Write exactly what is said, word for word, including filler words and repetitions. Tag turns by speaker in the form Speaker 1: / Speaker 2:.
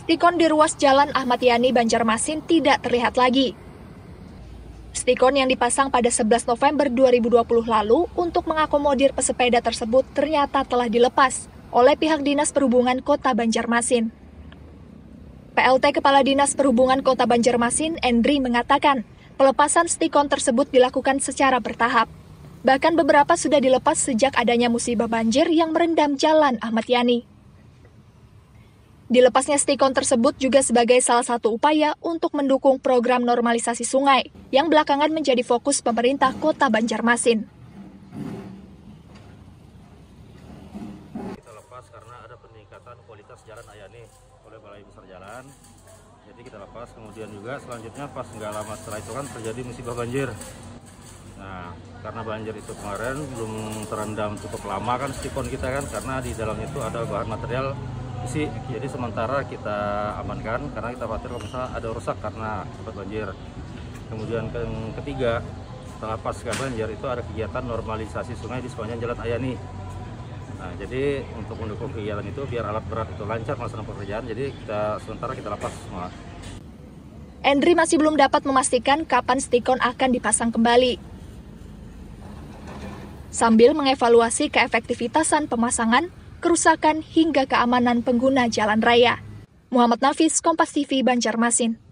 Speaker 1: Stikon di ruas Jalan Ahmad Yani, Banjarmasin tidak terlihat lagi. Stikon yang dipasang pada sebelas November dua ribu dua puluh lalu untuk mengakomodir pesepeda tersebut ternyata telah dilepas oleh pihak Dinas Perhubungan Kota Banjarmasin. P L T Kepala Dinas Perhubungan Kota Banjarmasin, Endri, mengatakan pelepasan stikon tersebut dilakukan secara bertahap. Bahkan beberapa sudah dilepas sejak adanya musibah banjir yang merendam Jalan Ahmad Yani. Dilepasnya stikon tersebut juga sebagai salah satu upaya untuk mendukung program normalisasi sungai yang belakangan menjadi fokus pemerintah Kota Banjarmasin.
Speaker 2: Kita lepas karena ada peningkatan kualitas jalan Ayani oleh Balai Besar Jalan. Jadi kita lepas, kemudian juga selanjutnya pas nggak lama setelah itu kan terjadi musibah banjir. Nah, karena banjir itu kemarin belum terendam cukup lama kan stikon kita kan, karena di dalamnya itu ada bahan material besi. Jadi sementara kita amankan karena kita khawatir kalau misalnya ada rusak karena akibat banjir. Kemudian yang ketiga, setelah pasca banjir itu ada kegiatan normalisasi sungai di sepanjang Jalan Ayani. Nah, jadi untuk mendukung kegiatan itu biar alat berat itu lancar melaksanakan pekerjaan, jadi kita sementara kita lepas semua.
Speaker 1: Endri masih belum dapat memastikan kapan stikon akan dipasang kembali. Sambil mengevaluasi keefektivitasan pemasangan, kerusakan hingga keamanan pengguna jalan raya. Muhammad Nafis, Kompas T V, Banjarmasin.